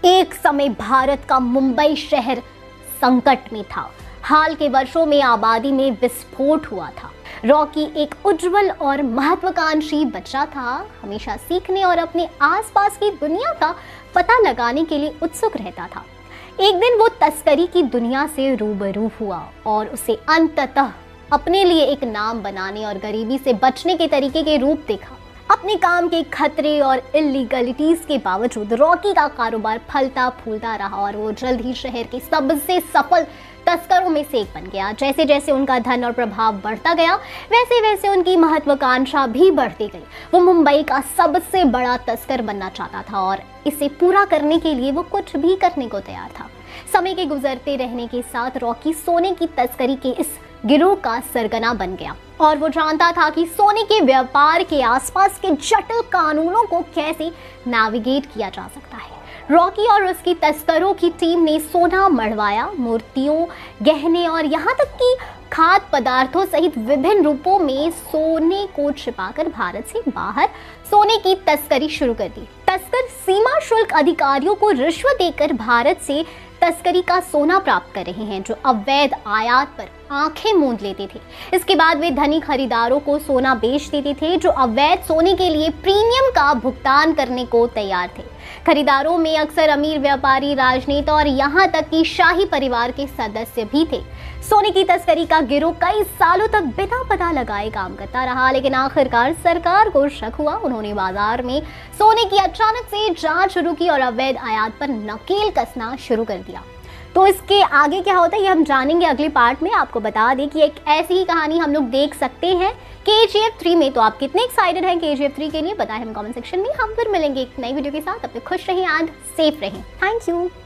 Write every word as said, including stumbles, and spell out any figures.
एक समय भारत का मुंबई शहर संकट में था। हाल के वर्षों में आबादी में विस्फोट हुआ था। रॉकी एक उज्जवल और महत्वाकांक्षी बच्चा था, हमेशा सीखने और अपने आसपास की दुनिया का पता लगाने के लिए उत्सुक रहता था। एक दिन वो तस्करी की दुनिया से रूबरू हुआ और उसे अंततः अपने लिए एक नाम बनाने और गरीबी से बचने के तरीके के रूप देखा। अपने काम के खतरे और इलीगलिटीज के बावजूद रॉकी का कारोबार फलता फूलता रहा और वो जल्द ही शहर के सबसे सफल तस्करों में से एक बन गया। जैसे जैसे उनका धन और प्रभाव बढ़ता गया, वैसे वैसे उनकी महत्वाकांक्षा भी बढ़ती गई। वो मुंबई का सबसे बड़ा तस्कर बनना चाहता था और इसे पूरा करने के लिए वो कुछ भी करने को तैयार था। समय के गुजरते रहने के साथ रॉकी सोने की तस्करी के इस गिरोह का सरगना बन गया और वो जानता था कि सोने के व्यापार के आसपास के जटिल कानूनों को कैसे नेविगेट किया जा सकता है। रॉकी और उसकी तस्करों की टीम ने सोना मढ़वाया, मूर्तियों, गहने और यहाँ तक कि खाद्य पदार्थों सहित विभिन्न रूपों में सोने को छिपाकर भारत से बाहर सोने की तस्करी शुरू कर दी। तस्कर सीमा शुल्क अधिकारियों को रिश्वत देकर भारत से तस्करी का सोना प्राप्त कर रहे हैं, जो अवैध आयात पर आंखें मूंद लेते थे। इसके बाद वे धनी खरीदारों को सोना बेच देते थे, जो अवैध सोने के लिए प्रीमियम का भुगतान करने को तैयार थे। खरीदारों में अक्सर अमीर व्यापारी, राजनेता और यहाँ तक कि शाही परिवार के सदस्य भी थे। सोने की तस्करी का गिरोह कई सालों तक बिना पता लगाए काम करता रहा, लेकिन आखिरकार सरकार को शक हुआ। उन्होंने बाजार में सोने की अचानक से जांच शुरू की और अवैध आयात पर नकेल कसना शुरू कर दिया। तो इसके आगे क्या होता है ये हम जानेंगे अगले पार्ट में। आपको बता दें कि एक ऐसी ही कहानी हम लोग देख सकते हैं के जी एफ थ्री में। तो आप कितने एक्साइटेड हैं के जी एफ थ्री के लिए बताएं हम कमेंट सेक्शन में। हम फिर मिलेंगे एक नई वीडियो के साथ। तब तक खुश रहें एंड सेफ रहें। Thank you.